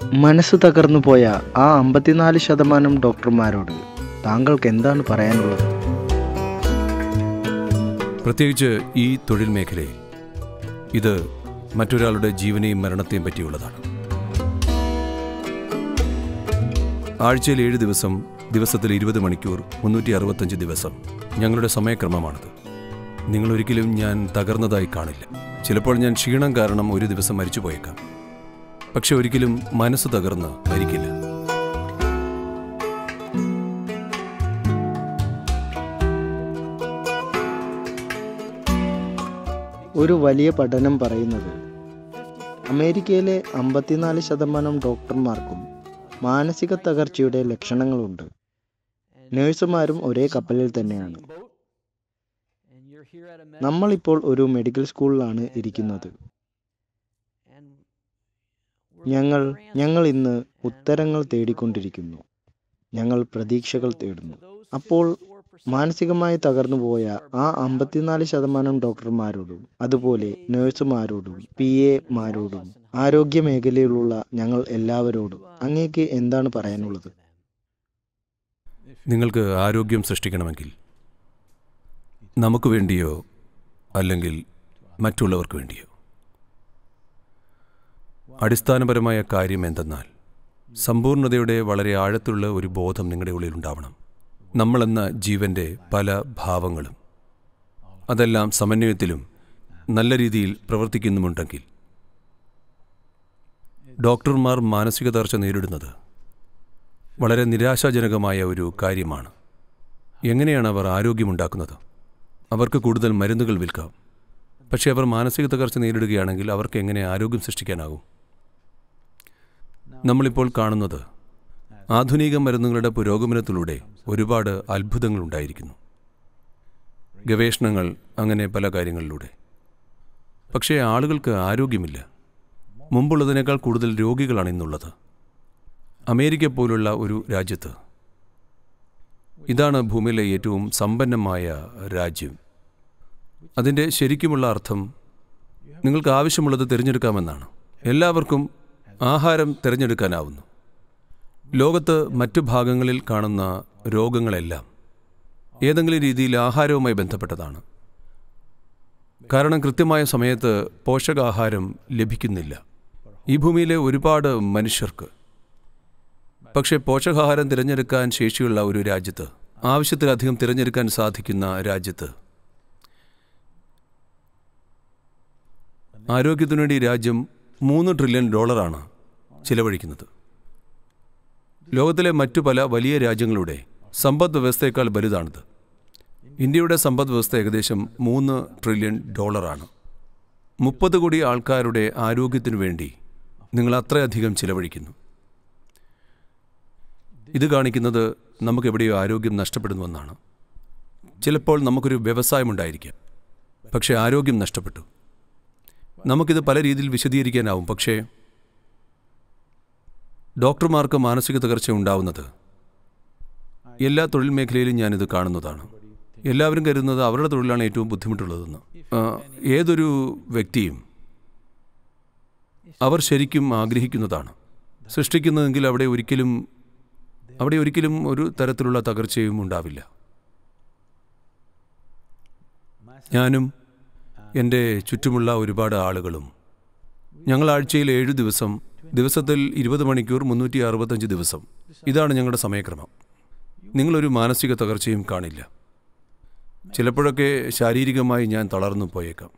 മനസ്സ് തകർന്നു പോയ ആ 54% ഡോക്ടർമാരോട് താങ്കൾക്ക് എന്താണ് പറയാനുള്ളത്? പ്രത്യേകിച്ച് ഈ തൊഴിൽ മേഖലയിൽ ഇത് മറ്റൊരാളുടെ ജീവനെയും മരണത്തെയും പറ്റിയുള്ളതാണ്. ആഴ്ചയിൽ 7 ദിവസം, ദിവസത്തിൽ 20 മണിക്കൂർ, 365 ദിവസം ഞങ്ങളുടെ സമയക്രമമാണത്. നിങ്ങളൊരിക്കലും ഞാൻ തകർന്നതായി കാണില്ല. ചിലപ്പോൾ ഞാൻ ക്ഷീണം കാരണം ഒരു ദിവസം മരിച്ചു പോയേക്കാം, പക്ഷെ ഒരിക്കലും മനസ്സ് തകർന്ന് മരിക്കില്ല. ഒരു വലിയ പഠനം പറയുന്നത് അമേരിക്കയിലെ 54% ഡോക്ടർമാർക്കും മാനസിക തകർച്ചയുടെ ലക്ഷണങ്ങളുണ്ട്. നഴ്സുമാരും ഒരേ കപ്പലിൽ തന്നെയാണ്. നമ്മളിപ്പോൾ ഒരു മെഡിക്കൽ സ്കൂളിലാണ് ഇരിക്കുന്നത്. ഞങ്ങൾ ഇന്ന് ഉത്തരങ്ങൾ തേടിക്കൊണ്ടിരിക്കുന്നു. ഞങ്ങൾ പ്രതീക്ഷകൾ തേടുന്നു. അപ്പോൾ മാനസികമായി തകർന്നുപോയ ആ 54% ഡോക്ടർമാരോടും അതുപോലെ നഴ്സുമാരോടും PA-മാരോടും ആരോഗ്യ മേഖലയിലുള്ള ഞങ്ങൾ എല്ലാവരോടും അങ്ങേക്ക് എന്താണ് പറയാനുള്ളത്? നിങ്ങൾക്ക് ആരോഗ്യം സൃഷ്ടിക്കണമെങ്കിൽ നമുക്ക് വേണ്ടിയോ അല്ലെങ്കിൽ മറ്റുള്ളവർക്ക് വേണ്ടിയോ, അടിസ്ഥാനപരമായ കാര്യം എന്തെന്നാൽ സമ്പൂർണ്ണതയുടെ വളരെ ആഴത്തുള്ള ഒരു ബോധം നിങ്ങളുടെ ഉള്ളിൽ ഉണ്ടാവണം. നമ്മളെന്ന ജീവൻ്റെ പല ഭാവങ്ങളും അതെല്ലാം സമന്വയത്തിലും നല്ല രീതിയിൽ പ്രവർത്തിക്കുന്നുമുണ്ടെങ്കിൽ, ഡോക്ടർമാർ മാനസിക തകർച്ച നേരിടുന്നത് വളരെ നിരാശാജനകമായ ഒരു കാര്യമാണ്. എങ്ങനെയാണ് അവർ ആരോഗ്യമുണ്ടാക്കുന്നത്? അവർക്ക് കൂടുതൽ മരുന്നുകൾ വിൽക്കാം, പക്ഷേ അവർ മാനസിക തകർച്ച നേരിടുകയാണെങ്കിൽ അവർക്ക് എങ്ങനെ ആരോഗ്യം സൃഷ്ടിക്കാനാകും? നമ്മളിപ്പോൾ കാണുന്നത് ആധുനിക മരുന്നുകളുടെ പുരോഗമനത്തിലൂടെ ഒരുപാട് അത്ഭുതങ്ങൾ ഉണ്ടായിരിക്കുന്നു, ഗവേഷണങ്ങൾ, അങ്ങനെ പല കാര്യങ്ങളിലൂടെ. പക്ഷേ ആളുകൾക്ക് ആരോഗ്യമില്ല. മുമ്പുള്ളതിനേക്കാൾ കൂടുതൽ രോഗികളാണ് ഇന്നുള്ളത്. അമേരിക്ക പോലുള്ള ഒരു രാജ്യത്ത്, ഇതാണ് ഭൂമിയിലെ ഏറ്റവും സമ്പന്നമായ രാജ്യം. അതിൻ്റെ ശരിക്കുമുള്ള അർത്ഥം നിങ്ങൾക്ക് ആവശ്യമുള്ളത് തിരഞ്ഞെടുക്കാമെന്നാണ്. എല്ലാവർക്കും ആഹാരം തിരഞ്ഞെടുക്കാനാവുന്നു. ലോകത്ത് മറ്റു ഭാഗങ്ങളിൽ കാണുന്ന രോഗങ്ങളെല്ലാം ഏതെങ്കിലും രീതിയിൽ ആഹാരവുമായി ബന്ധപ്പെട്ടതാണ്. കാരണം കൃത്യമായ സമയത്ത് പോഷകാഹാരം ലഭിക്കുന്നില്ല ഈ ഭൂമിയിലെ ഒരുപാട് മനുഷ്യർക്ക്. പക്ഷേ പോഷകാഹാരം തിരഞ്ഞെടുക്കാൻ ശേഷിയുള്ള ഒരു രാജ്യത്ത്, ആവശ്യത്തിലധികം തിരഞ്ഞെടുക്കാൻ സാധിക്കുന്ന രാജ്യത്ത്, ആരോഗ്യത്തിനുവേണ്ടി രാജ്യം $3 ട്രില്യൺ ചിലവഴിക്കുന്നത്. ലോകത്തിലെ മറ്റു പല വലിയ രാജ്യങ്ങളുടെ സമ്പദ് വ്യവസ്ഥയേക്കാൾ വലുതാണിത്. ഇന്ത്യയുടെ സമ്പദ് വ്യവസ്ഥ ഏകദേശം $3 ട്രില്യൺ. 30 കോടി ആൾക്കാരുടെ ആരോഗ്യത്തിനു വേണ്ടി നിങ്ങൾ അത്രയധികം ചിലവഴിക്കുന്നു. ഇത് കാണിക്കുന്നത് നമുക്കെവിടെയോ ആരോഗ്യം നഷ്ടപ്പെടുന്നുവെന്നാണ്. ചിലപ്പോൾ നമുക്കൊരു വ്യവസായമുണ്ടായിരിക്കാം, പക്ഷേ ആരോഗ്യം നഷ്ടപ്പെട്ടു. നമുക്കിത് പല രീതിയിൽ വിശദീകരിക്കാനാവും. പക്ഷേ ഡോക്ടർമാർക്ക് മാനസിക തകർച്ച ഉണ്ടാവുന്നത് എല്ലാ തൊഴിൽ മേഖലയിലും ഞാനിത് കാണുന്നതാണ്. എല്ലാവരും കരുതുന്നത് അവരുടെ തൊഴിലാണ് ഏറ്റവും ബുദ്ധിമുട്ടുള്ളതെന്ന്. ഏതൊരു വ്യക്തിയും അവർ ശരിക്കും ആഗ്രഹിക്കുന്നതാണ് സൃഷ്ടിക്കുന്നതെങ്കിൽ അവിടെ ഒരിക്കലും ഒരു തരത്തിലുള്ള തകർച്ചയും ഉണ്ടാവില്ല. ഞാനും എൻ്റെ ചുറ്റുമുള്ള ഒരുപാട് ആളുകളും ഞങ്ങൾ ആഴ്ചയിൽ 7 ദിവസം, ദിവസത്തിൽ 20 മണിക്കൂർ, 365 ദിവസം, ഇതാണ് ഞങ്ങളുടെ സമയക്രമം. നിങ്ങളൊരു മാനസിക തകർച്ചയും കാണില്ല. ചിലപ്പോഴൊക്കെ ശാരീരികമായി ഞാൻ തളർന്നു പോയേക്കാം,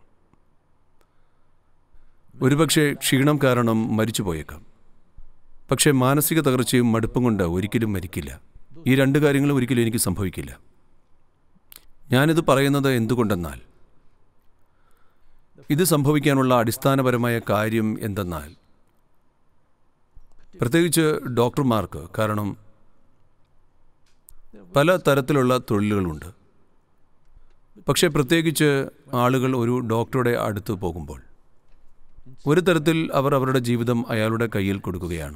ഒരുപക്ഷെ ക്ഷീണം കാരണം മരിച്ചു പോയേക്കാം. പക്ഷേ മാനസിക തകർച്ചയും മടുപ്പും കൊണ്ട് ഒരിക്കലും മരിക്കില്ല. ഈ 2 കാര്യങ്ങളും ഒരിക്കലും എനിക്ക് സംഭവിക്കില്ല. ഞാനിത് പറയുന്നത് എന്തുകൊണ്ടെന്നാൽ, ഇത് സംഭവിക്കാനുള്ള അടിസ്ഥാനപരമായ കാര്യം എന്തെന്നാൽ, പ്രത്യേകിച്ച് ഡോക്ടർമാർക്ക്, കാരണം പല തരത്തിലുള്ള തൊഴിലുകളുണ്ട്. പക്ഷേ പ്രത്യേകിച്ച് ആളുകൾ ഒരു ഡോക്ടറുടെ അടുത്ത് പോകുമ്പോൾ ഒരു തരത്തിൽ അവർ അവരുടെ ജീവിതം അയാളുടെ കയ്യിൽ കൊടുക്കുകയാണ്.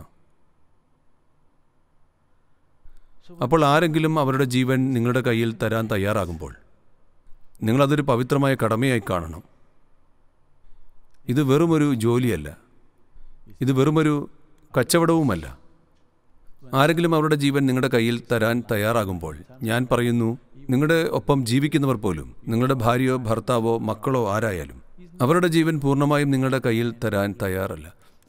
അപ്പോൾ ആരെങ്കിലും അവരുടെ ജീവൻ നിങ്ങളുടെ കയ്യിൽ തരാൻ തയ്യാറാകുമ്പോൾ നിങ്ങളതൊരു പവിത്രമായ കടമയായി കാണണം. ഇത് വെറുമൊരു ജോലിയല്ല, ഇത് വെറുമൊരു കച്ചവടവുമല്ല. ആരെങ്കിലും അവരുടെ ജീവൻ നിങ്ങളുടെ കയ്യിൽ തരാൻ തയ്യാറാകുമ്പോൾ ഞാൻ പറയുന്നു, നിങ്ങളുടെ ഒപ്പം ജീവിക്കുന്നവർ പോലും, നിങ്ങളുടെ ഭാര്യയോ ഭർത്താവോ മക്കളോ ആരായാലും, അവരുടെ ജീവൻ പൂർണ്ണമായും നിങ്ങളുടെ കയ്യിൽ തരാൻ തയ്യാറല്ല.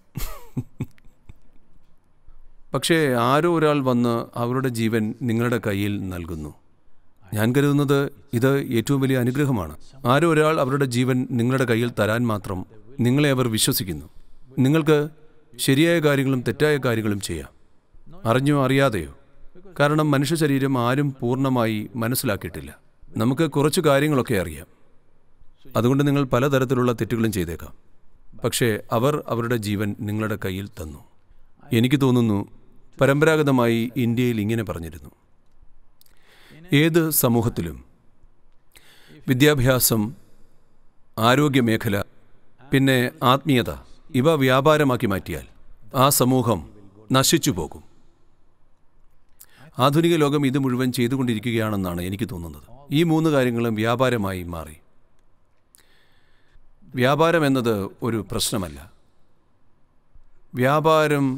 പക്ഷേ ആരോ ഒരാൾ വന്ന് അവരുടെ ജീവൻ നിങ്ങളുടെ കയ്യിൽ നൽകുന്നു. ഞാൻ കരുതുന്നത് ഇത് ഏറ്റവും വലിയ അനുഗ്രഹമാണ്. ആരോ ഒരാൾ അവരുടെ ജീവൻ നിങ്ങളുടെ കയ്യിൽ തരാൻ മാത്രം നിങ്ങളെ അവർ വിശ്വസിക്കുന്നു. നിങ്ങൾക്ക് ശരിയായ കാര്യങ്ങളും തെറ്റായ കാര്യങ്ങളും ചെയ്യാം, അറിഞ്ഞോ അറിയാതെയോ. കാരണം മനുഷ്യ ശരീരം ആരും പൂർണ്ണമായി മനസ്സിലാക്കിയിട്ടില്ല. നമുക്ക് കുറച്ച് കാര്യങ്ങളൊക്കെ അറിയാം. അതുകൊണ്ട് നിങ്ങൾ പലതരത്തിലുള്ള തെറ്റുകളും ചെയ്തേക്കാം. പക്ഷേ അവർ അവരുടെ ജീവൻ നിങ്ങളുടെ കയ്യിൽ തന്നു. എനിക്ക് തോന്നുന്നു പരമ്പരാഗതമായി ഇന്ത്യയിൽ ഇങ്ങനെ പറഞ്ഞിരുന്നു, ഏത് സമൂഹത്തിലും വിദ്യാഭ്യാസം, ആരോഗ്യമേഖല, പിന്നെ ആത്മീയത ഇവ വ്യാപാരമാക്കി മാറ്റിയാൽ ആ സമൂഹം നശിച്ചു പോകും. ആധുനിക ലോകം ഇത് മുഴുവൻ ചെയ്തുകൊണ്ടിരിക്കുകയാണെന്നാണ് എനിക്ക് തോന്നുന്നത്. ഈ 3 കാര്യങ്ങളും വ്യാപാരമായി മാറി. വ്യാപാരം എന്നത് ഒരു പ്രശ്നമല്ല. വ്യാപാരം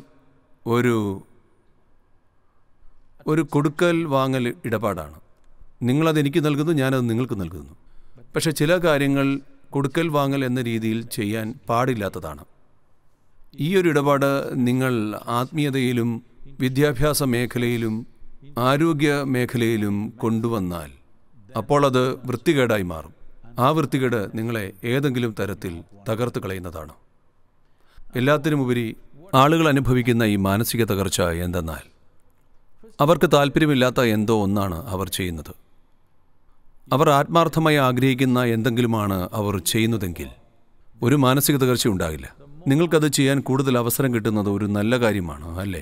ഒരു കൊടുക്കൽ വാങ്ങൽ ഇടപാടാണ്. നിങ്ങളത് എനിക്ക് നൽകുന്നു, ഞാനത് നിങ്ങൾക്ക് നൽകുന്നു. പക്ഷെ ചില കാര്യങ്ങൾ കൊടുക്കൽ വാങ്ങൽ എന്ന രീതിയിൽ ചെയ്യാൻ പാടില്ലാത്തതാണ്. ഈ ഒരു ഇടപാട് നിങ്ങൾ ആത്മീയതയിലും വിദ്യാഭ്യാസ മേഖലയിലും ആരോഗ്യ മേഖലയിലും കൊണ്ടുവന്നാൽ അപ്പോൾ അത് വൃത്തികേടായി മാറും. ആ വൃത്തികേട് നിങ്ങളെ ഏതെങ്കിലും തരത്തിൽ തകർത്ത് കളയുന്നതാണ്. എല്ലാത്തിനുമുപരി ആളുകൾ അനുഭവിക്കുന്ന ഈ മാനസിക തകർച്ച എന്തെന്നാൽ അവർക്ക് താല്പര്യമില്ലാത്ത എന്തോ ഒന്നാണ് അവർ ചെയ്യുന്നത്. അവർ ആത്മാർത്ഥമായി ആഗ്രഹിക്കുന്ന എന്തെങ്കിലുമാണ് അവർ ചെയ്യുന്നതെങ്കിൽ ഒരു മാനസിക തകർച്ച ഉണ്ടാകില്ല. നിങ്ങൾക്കത് ചെയ്യാൻ കൂടുതൽ അവസരം കിട്ടുന്നത് ഒരു നല്ല കാര്യമാണ്, അല്ലേ?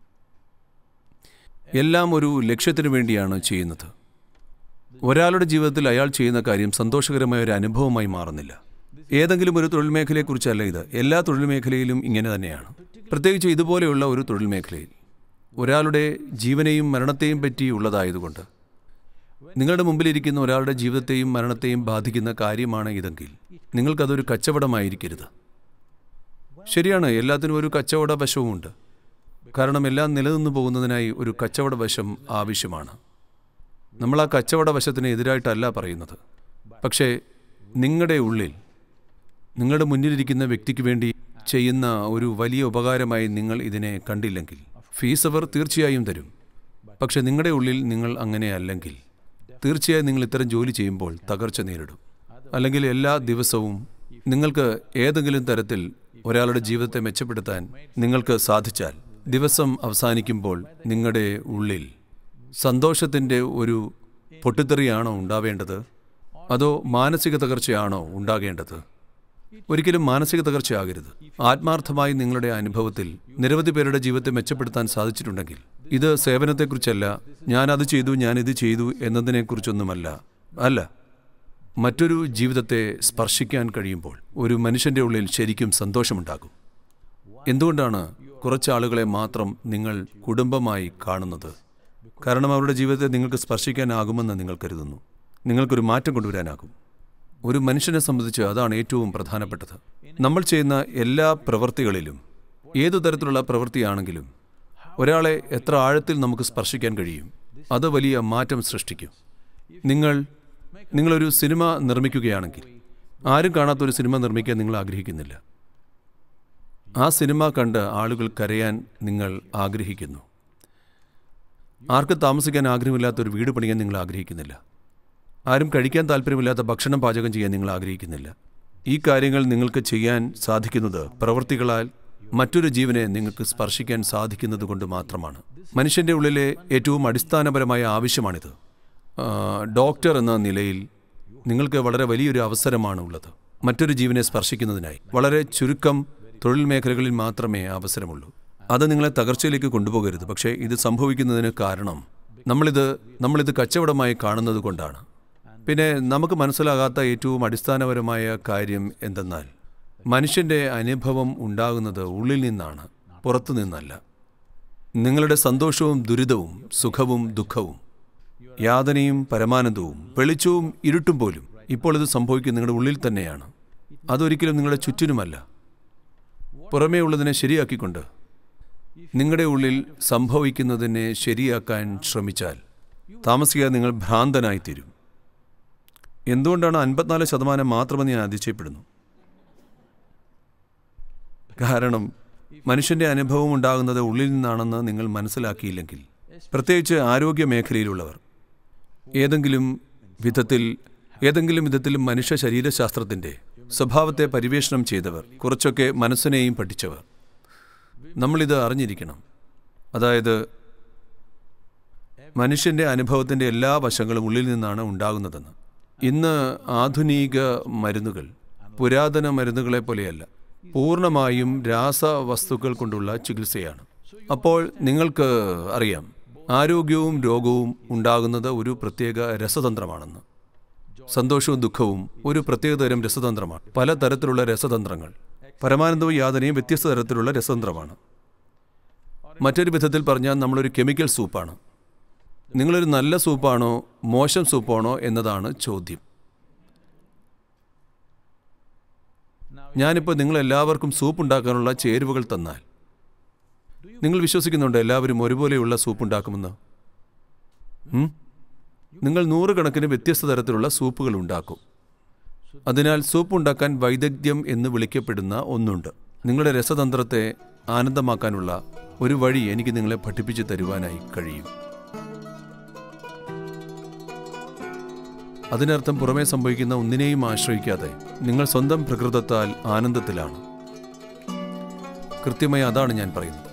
എല്ലാം ഒരു ലക്ഷ്യത്തിനു വേണ്ടിയാണ് ചെയ്യുന്നത്. ഒരാളുടെ ജീവിതത്തിൽ അയാൾ ചെയ്യുന്ന കാര്യം സന്തോഷകരമായ ഒരു അനുഭവമായി മാറുന്നില്ല. ഏതെങ്കിലും ഒരു തൊഴിൽ മേഖലയെക്കുറിച്ചല്ല ഇത്. എല്ലാ തൊഴിൽ മേഖലയിലും ഇങ്ങനെ തന്നെയാണ്. പ്രത്യേകിച്ച് ഇതുപോലെയുള്ള ഒരു തൊഴിൽ മേഖലയിൽ ഒരാളുടെ ജീവനെയും മരണത്തെയും പറ്റിയുള്ളതായതുകൊണ്ട് നിങ്ങളുടെ മുമ്പിലിരിക്കുന്ന ഒരാളുടെ ജീവിതത്തെയും മരണത്തെയും ബാധിക്കുന്ന കാര്യമാണ് ഇതെങ്കിൽ നിങ്ങൾക്കതൊരു കച്ചവടമായിരിക്കരുത്. ശരിയാണ്, എല്ലാത്തിനും ഒരു കച്ചവട വശവുമുണ്ട്. കാരണം എല്ലാം നിലനിന്നു പോകുന്നതിനായി ഒരു കച്ചവട വശം ആവശ്യമാണ്. നമ്മൾ ആ കച്ചവട വശത്തിന് എതിരായിട്ടല്ല പറയുന്നത്. പക്ഷേ നിങ്ങളുടെ ഉള്ളിൽ നിങ്ങളുടെ മുന്നിലിരിക്കുന്ന വ്യക്തിക്ക് വേണ്ടി ചെയ്യുന്ന ഒരു വലിയ ഉപകാരമായി നിങ്ങൾ ഇതിനെ കണ്ടില്ലെങ്കിൽ ഫീസ് അവർ തീർച്ചയായും തരും. പക്ഷെ നിങ്ങളുടെ ഉള്ളിൽ നിങ്ങൾ അങ്ങനെയല്ലെങ്കിൽ തീർച്ചയായും നിങ്ങൾ ഇത്തരം ജോലി ചെയ്യുമ്പോൾ തകർച്ച നേരിടും. അല്ലെങ്കിൽ എല്ലാ ദിവസവും നിങ്ങൾക്ക് ഏതെങ്കിലും തരത്തിൽ ഒരാളുടെ ജീവിതത്തെ മെച്ചപ്പെടുത്താൻ നിങ്ങൾക്ക് സാധിച്ചാൽ ദിവസം അവസാനിക്കുമ്പോൾ നിങ്ങളുടെ ഉള്ളിൽ സന്തോഷത്തിൻ്റെ ഒരു പൊട്ടിത്തെറിയാണോ ഉണ്ടാവേണ്ടത്, അതോ മാനസിക തകർച്ചയാണോ ഉണ്ടാകേണ്ടത്? ഒരിക്കലും മാനസിക തകർച്ചയാകരുത്. ആത്മാർത്ഥമായി നിങ്ങളുടെ അനുഭവത്തിൽ നിരവധി പേരുടെ ജീവിതത്തെ മെച്ചപ്പെടുത്താൻ സാധിച്ചിട്ടുണ്ടെങ്കിൽ ഇത് സേവനത്തെക്കുറിച്ചല്ല, ഞാനത് ചെയ്തു ഞാനിത് ചെയ്തു എന്നതിനെക്കുറിച്ചൊന്നുമല്ല. അല്ല, മറ്റൊരു ജീവിതത്തെ സ്പർശിക്കാൻ കഴിയുമ്പോൾ ഒരു മനുഷ്യൻ്റെ ഉള്ളിൽ ശരിക്കും സന്തോഷമുണ്ടാകും. എന്തുകൊണ്ടാണ് കുറച്ചാളുകളെ മാത്രം നിങ്ങൾ കുടുംബമായി കാണുന്നത്? കാരണം അവരുടെ ജീവിതത്തെ നിങ്ങൾക്ക് സ്പർശിക്കാനാകുമെന്ന് നിങ്ങൾ കരുതുന്നു. നിങ്ങൾക്കൊരു മാറ്റം കൊണ്ടുവരാനാകും. ഒരു മനുഷ്യനെ സംബന്ധിച്ച് അതാണ് ഏറ്റവും പ്രധാനപ്പെട്ടത്. നമ്മൾ ചെയ്യുന്ന എല്ലാ പ്രവൃത്തികളിലും, ഏതു തരത്തിലുള്ള പ്രവൃത്തിയാണെങ്കിലും ഒരാളെ എത്ര ആഴത്തിൽ നമുക്ക് സ്പർശിക്കാൻ കഴിയും, അത് വലിയ മാറ്റം സൃഷ്ടിക്കും. നിങ്ങളൊരു സിനിമ നിർമ്മിക്കുകയാണെങ്കിൽ ആരും കാണാത്തൊരു സിനിമ നിർമ്മിക്കാൻ നിങ്ങൾ ആഗ്രഹിക്കുന്നില്ല. ആ സിനിമ കണ്ട് ആളുകൾ കരയാൻ നിങ്ങൾ ആഗ്രഹിക്കുന്നു. ആർക്കും താമസിക്കാൻ ആഗ്രഹമില്ലാത്തൊരു വീട് പണിയാൻ നിങ്ങൾ ആഗ്രഹിക്കുന്നില്ല. ആരും കഴിക്കാൻ താല്പര്യമില്ലാത്ത ഭക്ഷണം പാചകം ചെയ്യാൻ നിങ്ങൾ ആഗ്രഹിക്കുന്നില്ല. ഈ കാര്യങ്ങൾ നിങ്ങൾക്ക് ചെയ്യാൻ സാധിക്കുന്നത് പ്രവൃത്തികളാൽ മറ്റൊരു ജീവനെ നിങ്ങൾക്ക് സ്പർശിക്കാൻ സാധിക്കുന്നത് കൊണ്ട് മാത്രമാണ്. മനുഷ്യൻ്റെ ഉള്ളിലെ ഏറ്റവും അടിസ്ഥാനപരമായ ആവശ്യമാണിത്. ഡോക്ടർ എന്ന നിലയിൽ നിങ്ങൾക്ക് വളരെ വലിയൊരു അവസരമാണ് ഉള്ളത്. മറ്റൊരു ജീവനെ സ്പർശിക്കുന്നതിനായി വളരെ ചുരുക്കം തൊഴിൽ മേഖലകളിൽ മാത്രമേ അവസരമുള്ളൂ. അത് നിങ്ങളെ തകർച്ചയിലേക്ക് കൊണ്ടുപോകരുത്. പക്ഷേ ഇത് സംഭവിക്കുന്നതിന് കാരണം നമ്മളിത് കച്ചവടമായി കാണുന്നത് കൊണ്ടാണ്. പിന്നെ നമുക്ക് മനസ്സിലാകാത്ത ഏറ്റവും അടിസ്ഥാനപരമായ കാര്യം എന്തെന്നാൽ മനുഷ്യൻ്റെ അനുഭവം ഉണ്ടാകുന്നത് ഉള്ളിൽ നിന്നാണ്, പുറത്തു നിന്നല്ല. നിങ്ങളുടെ സന്തോഷവും ദുരിതവും സുഖവും ദുഃഖവും യാതനയും പരമാനന്ദവും വെളിച്ചവും ഇരുട്ടും പോലും ഇപ്പോൾ ഇത് സംഭവിക്കുന്നത് നിങ്ങളുടെ ഉള്ളിൽ തന്നെയാണ്. അതൊരിക്കലും നിങ്ങളുടെ ചുറ്റിനുമല്ല. പുറമേ ഉള്ളതിനെ ശരിയാക്കിക്കൊണ്ട് നിങ്ങളുടെ ഉള്ളിൽ സംഭവിക്കുന്നതിനെ ശരിയാക്കാൻ ശ്രമിച്ചാൽ താമസിയാതെ നിങ്ങൾ ഭ്രാന്തനായിത്തീരും. എന്തുകൊണ്ടാണ് 54% മാത്രമെന്ന് ഞാൻ അതിശയപ്പെടുന്നു? കാരണം മനുഷ്യൻ്റെ അനുഭവം ഉണ്ടാകുന്നത് ഉള്ളിൽ നിന്നാണെന്ന് നിങ്ങൾ മനസ്സിലാക്കിയില്ലെങ്കിൽ, പ്രത്യേകിച്ച് ആരോഗ്യ മേഖലയിലുള്ളവർ, ഏതെങ്കിലും വിധത്തിൽ മനുഷ്യ ശരീരശാസ്ത്രത്തിൻ്റെ സ്വഭാവത്തെ പരിവേഷണം ചെയ്തവർ, കുറച്ചൊക്കെ മനസ്സിനെയും പഠിച്ചവർ, നമ്മളിത് അറിഞ്ഞിരിക്കണം. അതായത് മനുഷ്യൻ്റെ അനുഭവത്തിൻ്റെ എല്ലാ വശങ്ങളും ഉള്ളിൽ നിന്നാണ് ഉണ്ടാകുന്നതെന്ന്. ഇന്ന് ആധുനിക മരുന്നുകൾ പുരാതന മരുന്നുകളെ പോലെയല്ല, പൂർണ്ണമായും രാസവസ്തുക്കൾ കൊണ്ടുള്ള ചികിത്സയാണ്. അപ്പോൾ നിങ്ങൾക്ക് അറിയാം, ആരോഗ്യവും രോഗവും ഉണ്ടാകുന്നത് ഒരു പ്രത്യേക രസതന്ത്രമാണെന്ന്. സന്തോഷവും ദുഃഖവും ഒരു പ്രത്യേകതരം രസതന്ത്രമാണ്. പലതരത്തിലുള്ള രസതന്ത്രങ്ങൾ, പരമാനന്ദവും യാതനയും വ്യത്യസ്ത തരത്തിലുള്ള രസതന്ത്രമാണ്. മറ്റൊരു വിധത്തിൽ പറഞ്ഞാൽ നമ്മളൊരു കെമിക്കൽ സൂപ്പാണ്. നിങ്ങളൊരു നല്ല സൂപ്പാണോ മോശം സൂപ്പാണോ എന്നതാണ് ചോദ്യം. ഞാനിപ്പോൾ നിങ്ങളെല്ലാവർക്കും സൂപ്പ് ഉണ്ടാക്കാനുള്ള ചേരുവകൾ തന്നാൽ നിങ്ങൾ വിശ്വസിക്കുന്നുണ്ട് എല്ലാവരും ഒരുപോലെയുള്ള സൂപ്പ് ഉണ്ടാക്കുമെന്ന്? നിങ്ങൾ 100 കണക്കിന് വ്യത്യസ്ത തരത്തിലുള്ള സൂപ്പുകൾ ഉണ്ടാക്കും. അതിനാൽ സൂപ്പ് ഉണ്ടാക്കാൻ വൈദഗ്ധ്യം എന്ന് വിളിക്കപ്പെടുന്ന ഒന്നുണ്ട്. നിങ്ങളുടെ രസതന്ത്രത്തെ ആനന്ദമാക്കാനുള്ള ഒരു വഴി എനിക്ക് നിങ്ങളെ പഠിപ്പിച്ചു തരുവാനായി കഴിയും. അതിനർത്ഥം പുറമേ സംഭവിക്കുന്ന ഒന്നിനെയും ആശ്രയിക്കാതെ നിങ്ങൾ സ്വന്തം പ്രകൃതത്താൽ ആനന്ദത്തിലാണ്. കൃത്യമായി അതാണ് ഞാൻ പറയുന്നത്.